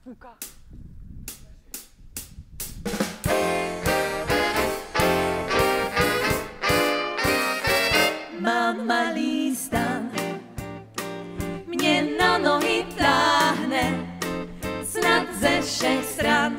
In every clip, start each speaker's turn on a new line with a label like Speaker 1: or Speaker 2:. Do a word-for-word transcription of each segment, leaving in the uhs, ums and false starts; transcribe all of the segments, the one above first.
Speaker 1: Fuka.
Speaker 2: Mám malý stan, mě na nohy táhne, snad ze všech stran.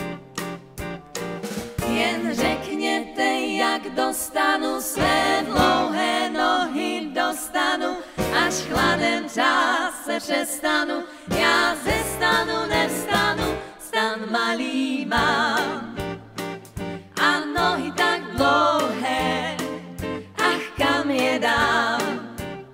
Speaker 2: Jen řekněte, jak dostanu své dlouhé nohy dostanu, až chladem třást se přestanu, já ze stanu nevstanu, stan malý mám a nohy tak dlouhé, ach kam je dám.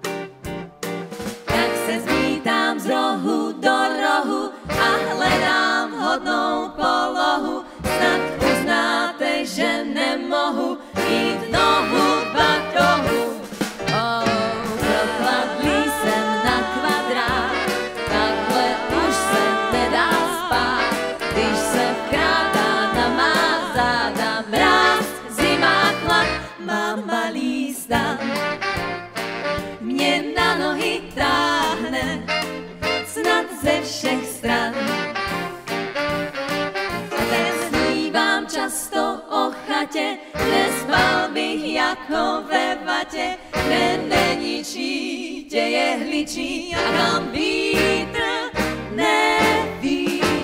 Speaker 2: Tak se zmítám z rohu do rohu a hledám hodnou polohu, snad uznáte, že nemohu jít nohu v batohu. Oh, propadlý jsem na kvadrát, takhle už se nedá spát, když se vkrádá na má záda mráz, zima a chlad. Mám malý stan, mě na nohy táhne, snad ze všech stran. Snívám často o chatě, nespal bych jako ve vatě, kde není čí, děje hličí a kam vítr nevíčí.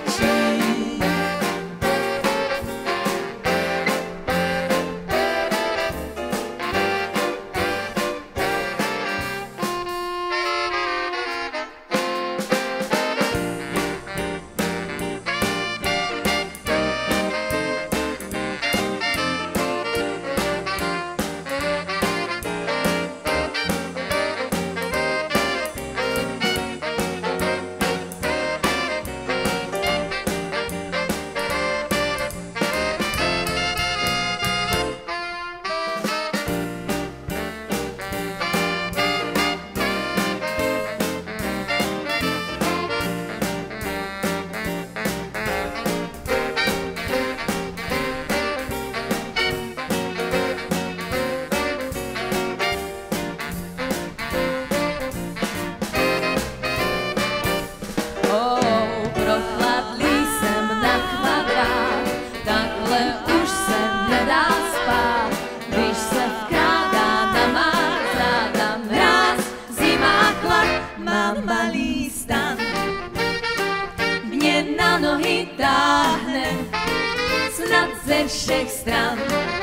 Speaker 2: Mám malý stan, mě na nohy táhne, snad ze všech stran.